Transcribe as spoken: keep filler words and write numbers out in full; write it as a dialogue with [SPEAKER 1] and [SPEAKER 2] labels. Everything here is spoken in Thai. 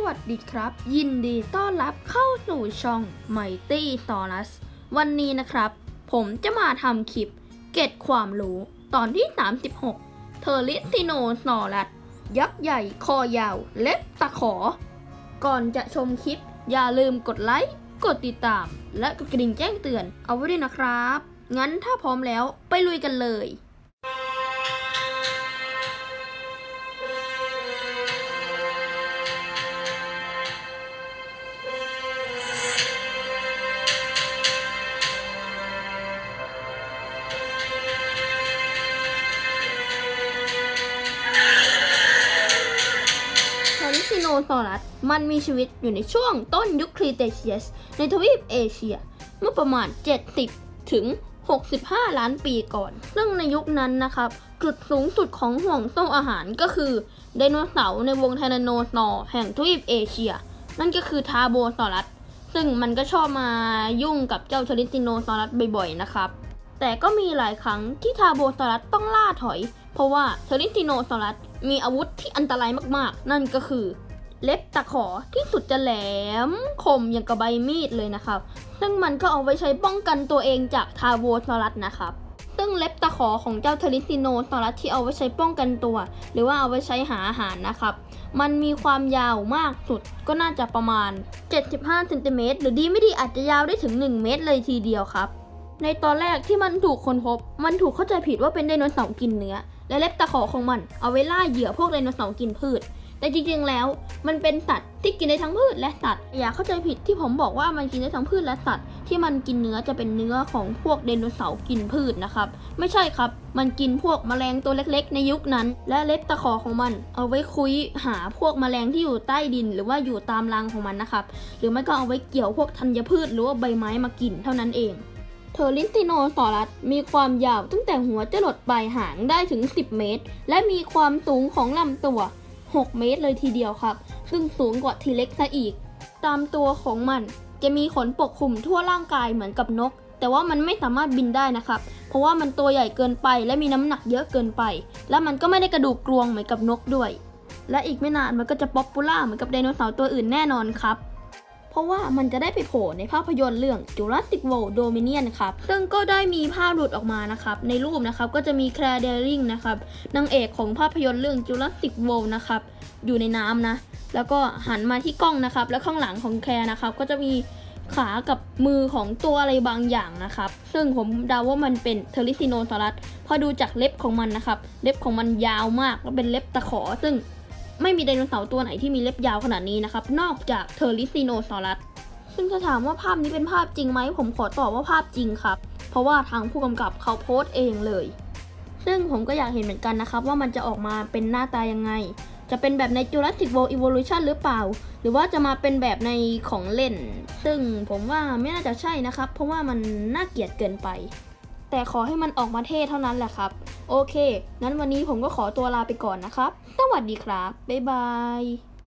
[SPEAKER 1] วัสดีครับยินดีต้อนรับเข้าสู่ช่อง Mighty Taurus วันนี้นะครับผมจะมาทำคลิปเกร็ดความรู้ตอนที่สามสิบหกเทอริทิโนซอรัสยักษ์ใหญ่คอยาวเล็บตะขอก่อนจะชมคลิปอย่าลืมกดไลค์กดติดตามและกดกระดิ่งแจ้งเตือนเอาไว้ด้วยนะครับงั้นถ้าพร้อมแล้วไปลุยกันเลยเทอริทิโนซอรัสมันมีชีวิตอยู่ในช่วงต้นยุคครีเทเชียสในทวีปเอเชียเมื่อประมาณเจ็ดสิบถึงหกสิบห้าล้านปีก่อนซึ่งในยุคนั้นนะครับจุดสูงสุดของห่วงโซ่อาหารก็คือไดโนเสาร์ในวงไทแรนโนซอร์แห่งทวีปเอเชียนั่นก็คือทาโบซอรัสซึ่งมันก็ชอบมายุ่งกับเจ้าเทอริทิโนซอรัสบ่อยๆนะครับแต่ก็มีหลายครั้งที่ทาโบซอรัสต้องล่าถอยเพราะว่าเทอริทิโนซอรัสมีอาวุธที่อันตรายมากๆนั่นก็คือเล็บตะขอที่สุดจะแหลมคมอย่างกับใบมีดเลยนะครับซึ่งมันก็เอาไว้ใช้ป้องกันตัวเองจากทาโบซอรัสนะครับซึ่งเล็บตะขอของเจ้าเทอริทิโนซอรัสที่เอาไว้ใช้ป้องกันตัวหรือว่าเอาไว้ใช้หาอาหารนะครับมันมีความยาวมากสุดก็น่าจะประมาณเจ็ดสิบห้าเซนติเมตรหรือดีไม่ดีอาจจะยาวได้ถึงหนึ่งเมตรเลยทีเดียวครับในตอนแรกที่มันถูกค้นพบมันถูกเข้าใจผิดว่าเป็นไดโนเสาร์กินเนื้อและเล็บตะขอของมันเอาไว้ล่าเหยื่อพวกไดโนเสาร์กินพืชแต่จริงๆแล้วมันเป็นสัตว์ที่กินได้ทั้งพืชและสัตว์อย่าเข้าใจผิดที่ผมบอกว่ามันกินได้ทั้งพืชและสัตว์ที่มันกินเนื้อจะเป็นเนื้อของพวกไดโนเสาร์กินพืชนะครับไม่ใช่ครับมันกินพวกแมลงตัวเล็กๆในยุคนั้นและเล็บตะขอของมันเอาไว้คุยหาพวกแมลงที่อยู่ใต้ดินหรือว่าอยู่ตามรังของมันนะครับหรือไม่ก็เอาไว้เกี่ยวพวกธัญพืชหรือว่าใบไม้มากินเท่านั้นเองเทอริทิโนซอรัสมีความยาวตั้งแต่หัวจรดปลายหางได้ถึงสิบเมตรและมีความสูงของลำตัวหกเมตรเลยทีเดียวครับซึ่งสูงกว่าทีเล็กซะอีกตามตัวของมันจะมีขนปกคลุมทั่วร่างกายเหมือนกับนกแต่ว่ามันไม่สามารถบินได้นะครับเพราะว่ามันตัวใหญ่เกินไปและมีน้ำหนักเยอะเกินไปและมันก็ไม่ได้กระดูกกรวงเหมือนกับนกด้วยและอีกไม่นานมันก็จะป๊อปปูล่าเหมือนกับไดโนเสาร์ตัวอื่นแน่นอนครับเพราะว่ามันจะได้ไปโผล่ในภาพยนตร์เรื่อง Jurassic World Dominion ครับซึ่งก็ได้มีภาพหลุดออกมานะครับในรูปนะครับก็จะมีแคลร์เดริงนะครับนางเอกของภาพยนตร์เรื่อง Jurassic World นะครับอยู่ในน้ำนะแล้วก็หันมาที่กล้องนะครับแล้วข้างหลังของแคลร์นะครับก็จะมีขากับมือของตัวอะไรบางอย่างนะครับซึ่งผมเดาว่ามันเป็นเทอริทิโนซอรัสพอดูจากเล็บของมันนะครับเล็บของมันยาวมากและเป็นเล็บตะขอซึ่งไม่มีไดโนเสาร์ตัวไหนที่มีเล็บยาวขนาดนี้นะครับนอกจากเทอริทิโนซอรัสซึ่งถ้าถามว่าภาพนี้เป็นภาพจริงไหมผมขอตอบว่าภาพจริงครับเพราะว่าทางผู้กำกับเขาโพสต์เองเลยซึ่งผมก็อยากเห็นเหมือนกันนะครับว่ามันจะออกมาเป็นหน้าตายังไงจะเป็นแบบใน Jurassic World Evolution หรือเปล่าหรือว่าจะมาเป็นแบบในของเล่นซึ่งผมว่าไม่น่าจะใช่นะครับเพราะว่ามันน่าเกลียดเกินไปแต่ขอให้มันออกมาเท่เท่านั้นแหละครับโอเคงั้นวันนี้ผมก็ขอตัวลาไปก่อนนะครับสวัสดีครับบ๊ายบาย